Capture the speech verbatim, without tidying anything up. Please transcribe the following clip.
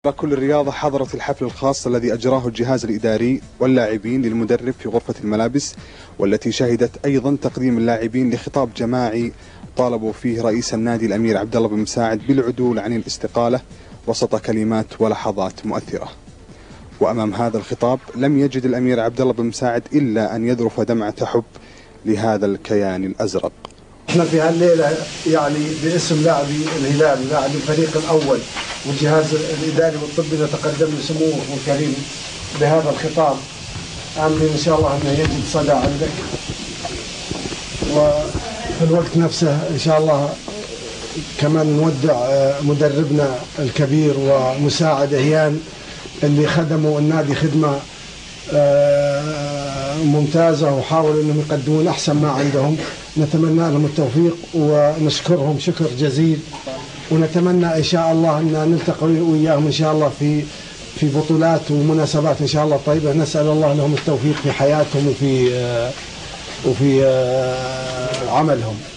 كل الرياضة حضرت الحفل الخاص الذي أجراه الجهاز الإداري واللاعبين للمدرب في غرفة الملابس، والتي شهدت أيضا تقديم اللاعبين لخطاب جماعي طالبوا فيه رئيس النادي الأمير عبد الله بن مساعد بالعدول عن الاستقالة وسط كلمات ولحظات مؤثرة. وأمام هذا الخطاب لم يجد الأمير عبد الله بن مساعد إلا أن يذرف دمعة حب لهذا الكيان الأزرق. احنا في هالليلة يعني باسم لاعبي الهلال لاعبي الفريق الأول والجهاز الإداري والطبي نتقدم لسموه الكريم بهذا الخطاب، آملين إن شاء الله أنه يجد صدى عندك، وفي الوقت نفسه إن شاء الله كمان نودع مدربنا الكبير ومساعد هيان اللي خدموا النادي خدمة ممتازة وحاولوا أنهم يقدمون أحسن ما عندهم. نتمنى لهم التوفيق ونشكرهم شكر جزيل، ونتمنى إن شاء الله أن نلتقي وياهم إن شاء الله في في بطولات ومناسبات إن شاء الله طيبة. نسأل الله لهم التوفيق في حياتهم وفي وفي عملهم.